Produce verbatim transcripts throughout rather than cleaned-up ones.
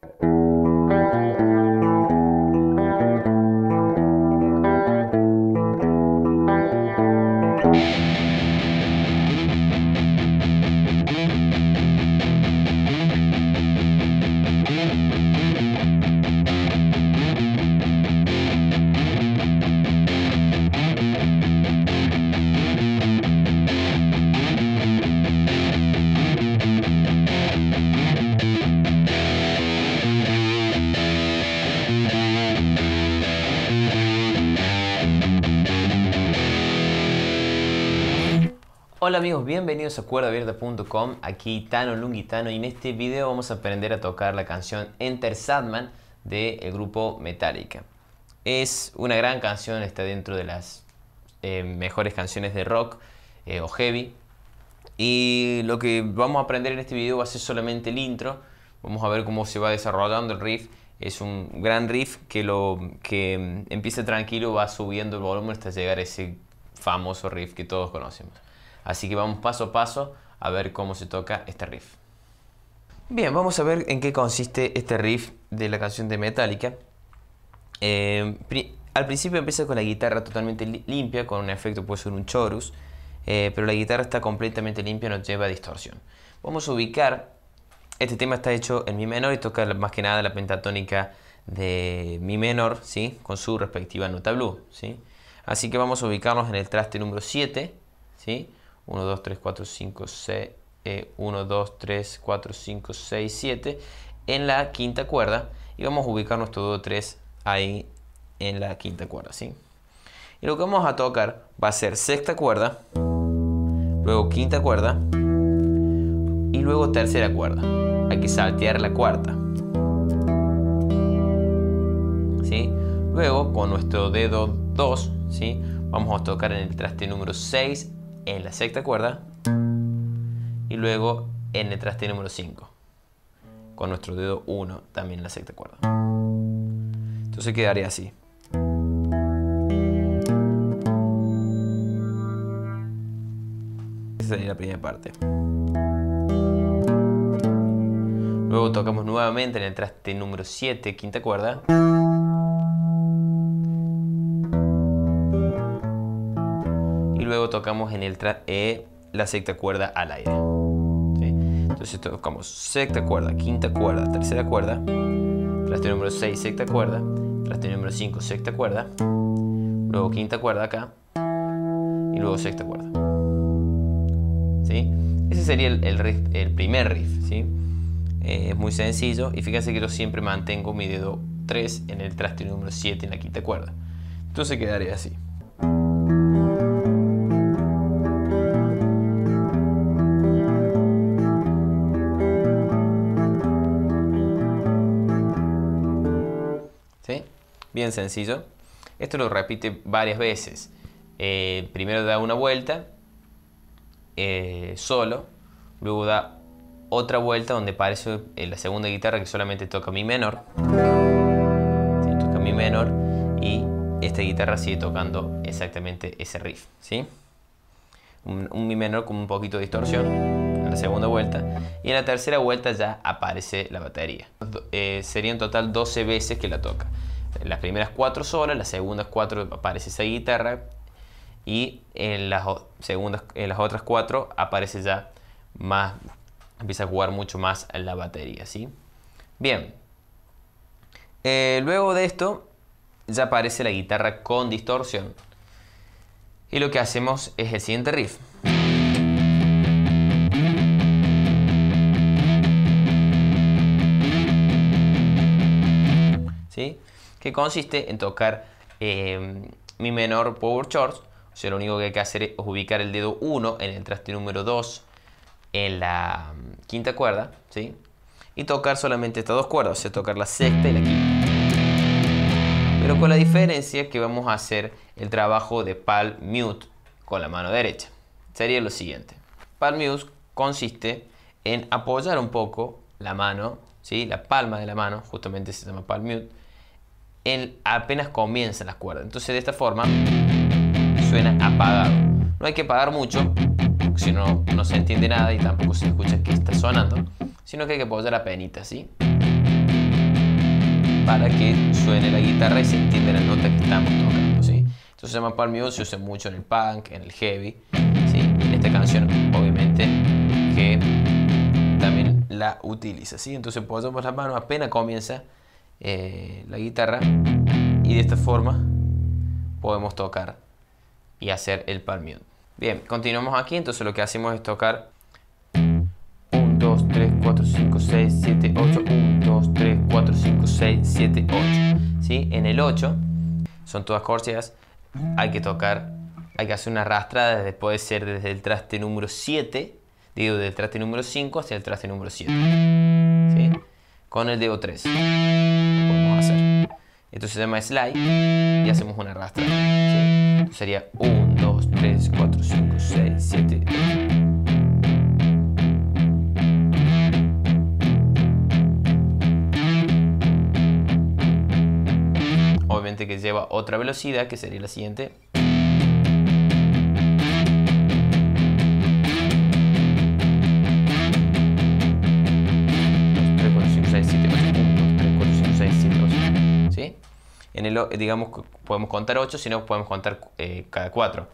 Hola amigos, bienvenidos a cuerda abierta punto com, aquí Tano Lungitano, y en este video vamos a aprender a tocar la canción Enter Sandman del grupo Metallica. Es una gran canción, está dentro de las eh, mejores canciones de rock eh, o heavy, y lo que vamos a aprender en este video va a ser solamente el intro. Vamos a ver cómo se va desarrollando el riff. Es un gran riff que, lo, que empieza tranquilo, va subiendo el volumen hasta llegar a ese famoso riff que todos conocemos. Así que vamos paso a paso a ver cómo se toca este riff. Bien, vamos a ver en qué consiste este riff de la canción de Metallica. Eh, pri al principio empieza con la guitarra totalmente li limpia, con un efecto, puede ser un chorus, eh, pero la guitarra está completamente limpia, no lleva distorsión. Vamos a ubicar, este tema está hecho en mi menor y toca más que nada la pentatónica de mi menor, ¿sí? Con su respectiva nota blue, ¿sí? Así que vamos a ubicarnos en el traste número siete, ¿sí? uno, dos, tres, cuatro, cinco, seis, eh, uno, dos, tres, cuatro, cinco, seis, siete en la quinta cuerda, y vamos a ubicar nuestro do tres ahí en la quinta cuerda, ¿sí? Y lo que vamos a tocar va a ser sexta cuerda, luego quinta cuerda y luego tercera cuerda. Hay que saltear la cuarta, ¿sí? Luego con nuestro dedo dos, ¿sí? Vamos a tocar en el traste número seis en la sexta cuerda y luego en el traste número cinco con nuestro dedo uno también en la sexta cuerda. Entonces quedaría así. Esa sería la primera parte. Luego tocamos nuevamente en el traste número siete, quinta cuerda. Luego tocamos en el eh, la sexta cuerda al aire, ¿sí? Entonces tocamos sexta cuerda, quinta cuerda, tercera cuerda, traste número seis, sexta cuerda, traste número cinco, sexta cuerda, luego quinta cuerda acá y luego sexta cuerda, ¿sí? Ese sería el, el, riff, el primer riff, ¿sí? Eh, es muy sencillo, y fíjense que yo siempre mantengo mi dedo tres en el traste número siete en la quinta cuerda. Entonces quedaría así. ¿Sí? Bien sencillo. Esto lo repite varias veces. Eh, primero da una vuelta eh, solo, luego da otra vuelta donde aparece en la segunda guitarra que solamente toca mi menor, ¿sí? Toca mi menor, y esta guitarra sigue tocando exactamente ese riff, ¿sí? Un, un mi menor con un poquito de distorsión en la segunda vuelta, y en la tercera vuelta ya aparece la batería. Eh, sería en total doce veces que la toca. Las primeras cuatro solas, las segundas cuatro aparece esa guitarra, y en las segundas, en las otras cuatro aparece ya más, empieza a jugar mucho más la batería, ¿sí? Bien, eh, luego de esto ya aparece la guitarra con distorsión, y lo que hacemos es el siguiente riff. ¿Sí? Que consiste en tocar eh, mi menor power chords. O sea, lo único que hay que hacer es ubicar el dedo uno en el traste número dos en la quinta cuerda, ¿sí? Y tocar solamente estas dos cuerdas, o sea, tocar la sexta y la quinta. Pero con la diferencia que vamos a hacer el trabajo de palm mute con la mano derecha. Sería lo siguiente. Palm mute consiste en apoyar un poco la mano, ¿sí? La palma de la mano, justamente se llama palm mute, en, apenas comienzan las cuerdas. Entonces de esta forma suena apagado. No hay que apagar mucho, porque si no, no se entiende nada y tampoco se escucha que está sonando, sino que hay que apoyar apenas, ¿sí? para que suene la guitarra y se entienda la nota que estamos tocando, ¿sí? Esto se llama palm mute, se usa mucho en el punk, en el heavy, ¿sí? Y en esta canción, obviamente, que también la utiliza, ¿sí? Entonces apoyamos las manos apenas comienza eh, la guitarra y de esta forma podemos tocar y hacer el palm mute. Bien, continuamos aquí, entonces lo que hacemos es tocar uno, dos, tres, cuatro, cinco, seis, siete, ocho, uno, dos, tres, cuatro, cinco, seis, siete, ocho, ¿sí? En el ocho son todas corcheas, hay que tocar, hay que hacer una arrastrada, desde, puede ser desde el traste número siete, digo del traste número cinco hacia el traste número siete, ¿sí? Con el dedo tres lo podemos hacer. Esto se llama slide y hacemos una arrastrada, ¿sí? Entonces sería uno, dos, tres, cuatro, cinco, seis, siete, ocho. Obviamente que lleva otra velocidad, que sería la siguiente. tres, cuatro, cinco, seis, siete, ocho. uno, dos, tres, cuatro, cinco, seis, siete, ocho. ¿Sí? En el, digamos, podemos contar ocho, si no podemos contar eh, cada cuatro.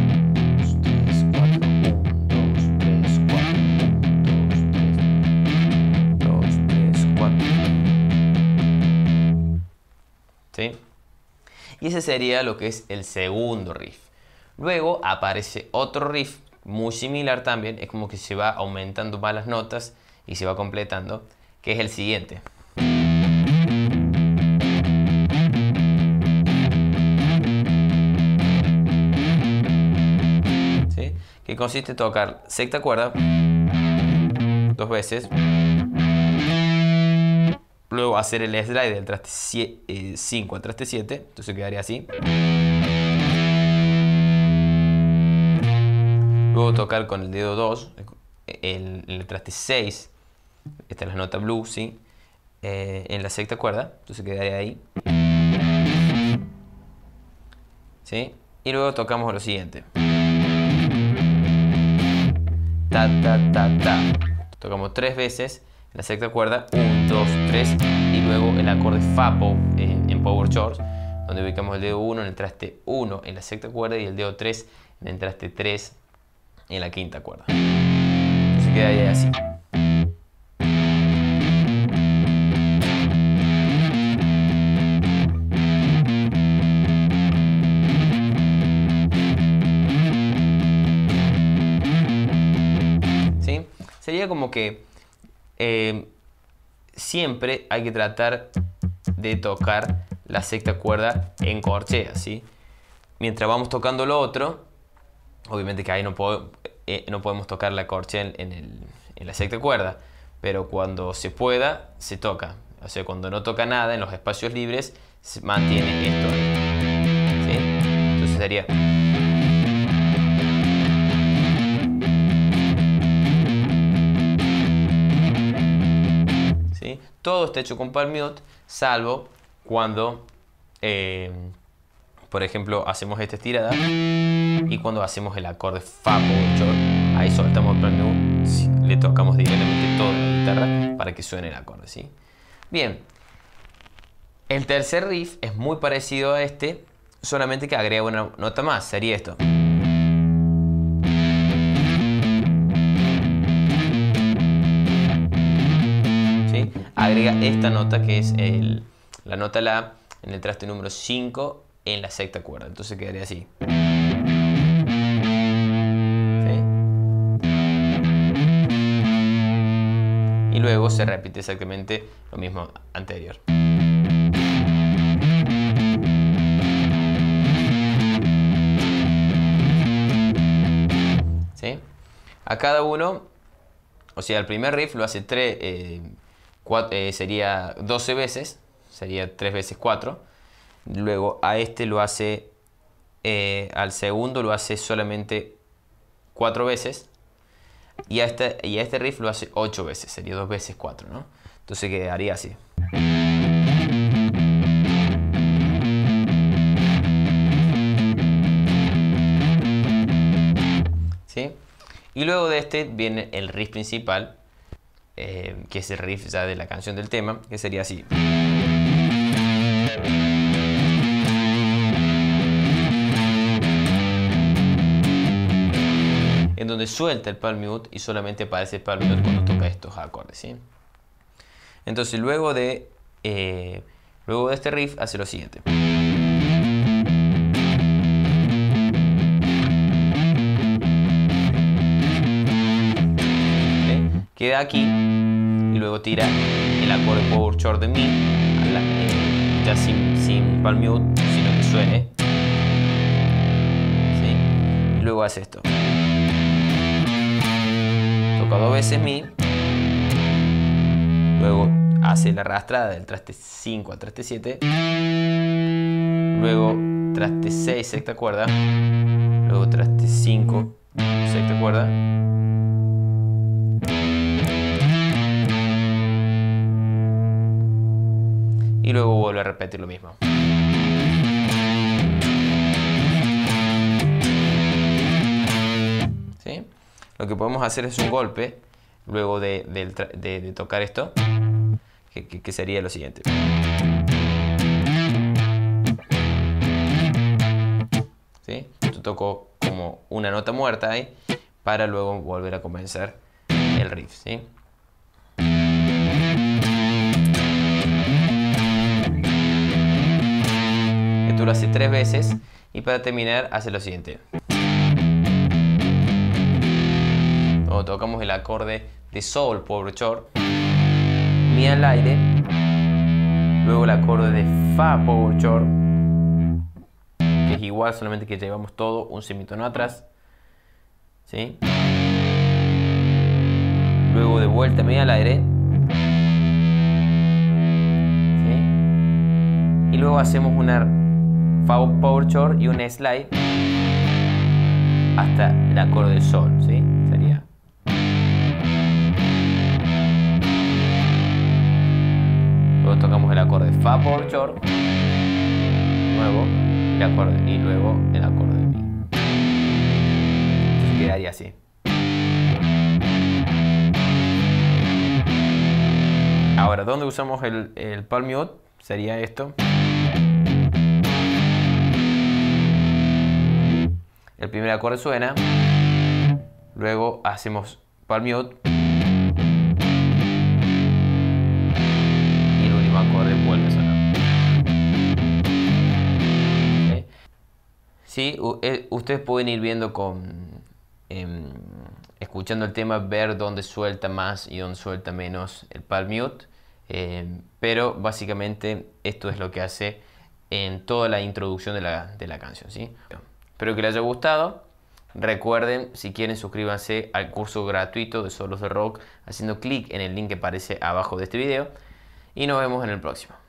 ¿Sí? Y ese sería lo que es el segundo riff. Luego aparece otro riff muy similar también, es como que se va aumentando más las notas y se va completando, que es el siguiente. ¿Sí? Que consiste en tocar sexta cuerda dos veces, luego hacer el slide del traste cinco al traste siete, entonces quedaría así. Luego tocar con el dedo dos, el, el traste seis, esta es la nota blues, ¿sí? Eh, en la sexta cuerda, entonces quedaría ahí. ¿Sí? Y luego tocamos lo siguiente. Ta, ta, ta, ta. Tocamos tres veces en la sexta cuerda, uno, dos, tres, y luego el acorde Fa en, en Power Chords, donde ubicamos el dedo uno en el traste uno en la sexta cuerda y el dedo tres en el traste tres en la quinta cuerda. Entonces queda ahí así. ¿Sí? Sería como que Eh, siempre hay que tratar de tocar la sexta cuerda en corchea, ¿sí? Mientras vamos tocando lo otro, obviamente que ahí no, puedo, eh, no podemos tocar la corchea en, en, el, en la sexta cuerda, pero cuando se pueda, se toca. O sea, cuando no toca nada en los espacios libres, se mantiene esto ahí, ¿sí? Entonces sería... Todo está hecho con palm mute, salvo cuando, eh, por ejemplo, hacemos esta estirada y cuando hacemos el acorde Fa Power Chord, ahí soltamos el palm mute, le tocamos directamente toda la guitarra para que suene el acorde, ¿sí? Bien, el tercer riff es muy parecido a este, solamente que agrega una nota más, sería esto. Agrega esta nota que es el, la nota La en el traste número cinco en la sexta cuerda, entonces quedaría así. ¿Sí? Y luego se repite exactamente lo mismo anterior. ¿Sí? A cada uno, o sea, el primer riff lo hace tres... Eh, Cuatro, eh, sería doce veces, sería tres veces cuatro. Luego a este lo hace, eh, al segundo lo hace solamente cuatro veces. Y a, este, y a este riff lo hace ocho veces, sería dos veces cuatro, ¿no? Entonces quedaría así. ¿Sí? Y luego de este viene el riff principal. Eh, que es el riff ya de la canción del tema, que sería así. En donde suelta el palm mute y solamente aparece el palm mute cuando toca estos acordes, ¿sí? Entonces luego de, eh, luego de este riff hace lo siguiente. ¿Sí? Queda aquí y luego tira el acorde power chord de mi, la, eh, ya sin, sin palm mute, sino que suene. ¿Sí? Y luego hace esto. Toca dos veces mi, luego hace la arrastrada del traste cinco al traste siete, luego traste seis, sexta cuerda, luego traste cinco, sexta cuerda, y luego vuelve a repetir lo mismo. ¿Sí? Lo que podemos hacer es un golpe luego de, de, de, de tocar esto, que, que, que sería lo siguiente. ¿Sí? Yo toco como una nota muerta ahí para luego volver a comenzar el riff, ¿sí? Esto lo hace tres veces y para terminar hace lo siguiente. Luego tocamos el acorde de sol power chord, mi al aire, luego el acorde de fa power chord, que es igual, solamente que llevamos todo un semitono atrás, ¿sí? Luego de vuelta mi al aire, ¿sí? Y luego hacemos una fa power chord y un slide hasta el acorde de sol, ¿sí? Sería luego tocamos el acorde de fa power chord, luego el acorde y luego el acorde de mi. Entonces quedaría así. Ahora, ¿dónde usamos el, el palm mute? Sería esto. El primer acorde suena, luego hacemos palm mute. Acorde vuelve a sonar. ¿Sí? Sí, ustedes pueden ir viendo con eh, escuchando el tema, ver dónde suelta más y dónde suelta menos el palm mute, eh, pero básicamente esto es lo que hace en toda la introducción de la, de la canción, ¿sí? Espero que les haya gustado. Recuerden, si quieren, suscríbanse al curso gratuito de solos de rock haciendo clic en el link que aparece abajo de este video. Y nos vemos en el próximo.